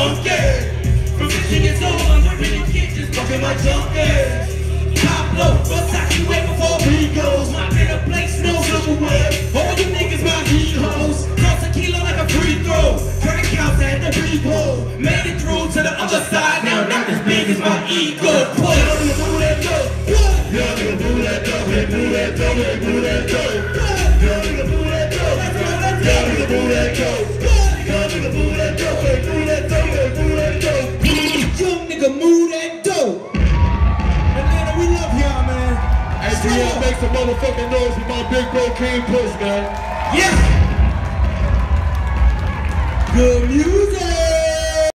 monkey. From 15 years old, I'm ripping in kitchens, fucking my junkies. Pablo, Versace way before we goes. My inner place, no silverware. All you niggas, my heroes. Cross a kilo like a free throw. Crack house at the repo. Made it through to the other side. Now not as big as my ego. Push. Move that dough. Young nigga, move that dough. Hey, move that dough. Hey, move that dough. Young nigga, move that dough. Young nigga, move that dough. Young nigga, move that dough. Hey, move that dough. Hey, move that dough. Young nigga, move that dough. We love y'all, man. Hey, so y'all make some motherfucking noise with my big bro King Push, man. Yeah. Good music.